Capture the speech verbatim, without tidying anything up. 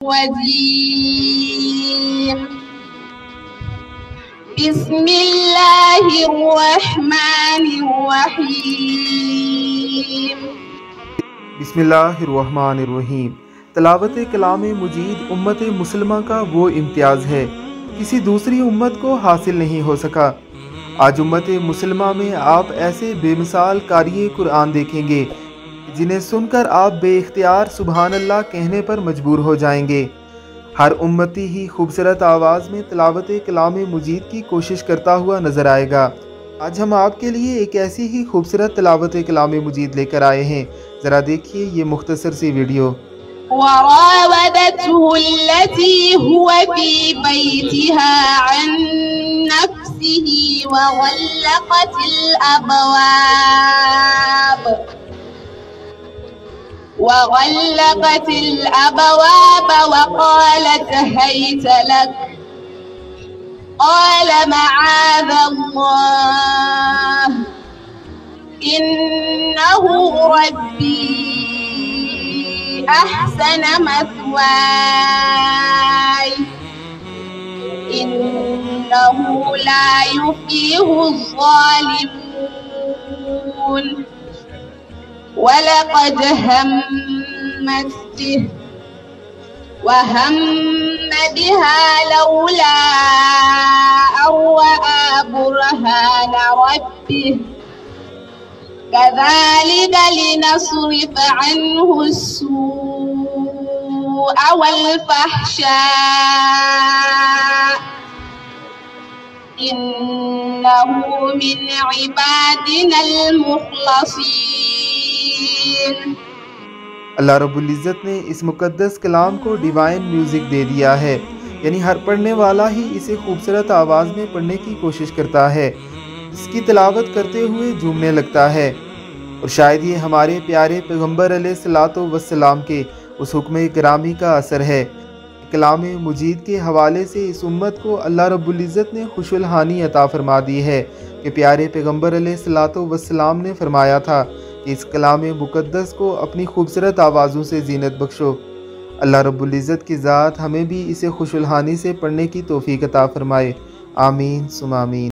الرجيم بسم الله الرحمن الرحيم بسم اللہ الرحمن الرحیم۔ تلاوت کلام مجید امت مسلمہ کا وہ امتیاز ہے کسی دوسری امت کو حاصل نہیں ہو سکا۔ آج امت مسلمہ میں آپ ایسے بے مثال قاری قرآن دیکھیں گے جنہیں سن کر آپ بے اختیار سبحان اللہ کہنے پر مجبور ہو جائیں گے۔ ہر امتی ہی خوبصورت آواز میں تلاوت کلام مجید کی کوشش کرتا ہوا نظر آئے گا۔ آج ہم آپ کے لیے ایک ایسی ہی خوبصورت تلاوت کلام مجید لے کر آئے ہیں، ذرا دیکھیے یہ مختصر سی ویڈیو۔ وراودته التي هو في بيتها عن نفسه وغلقت الأبواب وغلقت الأبواب وقالت هيت لك قال معاذ الله إنه ربي أحسن مثواي إنه لا يفلح الظالمون ولقد همت به وهم بها لولا أن رأى برهان ربه كذلك لنصرف عنه السوء والفحشاء إنه من عبادنا المخلصين۔ اللہ رب العزت نے اس مقدس کلام کو ڈیوائن میوزک دے دیا ہے، یعنی ہر پڑھنے والا ہی اسے خوبصورت آواز میں پڑھنے کی کوشش کرتا ہے، اس کی تلاوت کرتے ہوئے جھومنے لگتا ہے۔ اور شاید یہ ہمارے پیارے پیغمبر علیہ الصلوۃ والسلام کے اس حکم گرامی کا اثر ہے۔ کلام مجید کے حوالے سے اس امت کو اللہ رب العزت نے خوش الحانی عطا فرما دی ہے کہ پیارے پیغمبر علیہ الصلوۃ والسلام نے فرمایا تھا کہ اس کلام مقدس کو اپنی خوبصورت آوازوں سے زینت بخشو۔ اللہ رب العزت کی ذات ہمیں بھی اسے خوش الحانی سے پڑھنے کی توفیق عطا فرمائے، آمین ثم آمین۔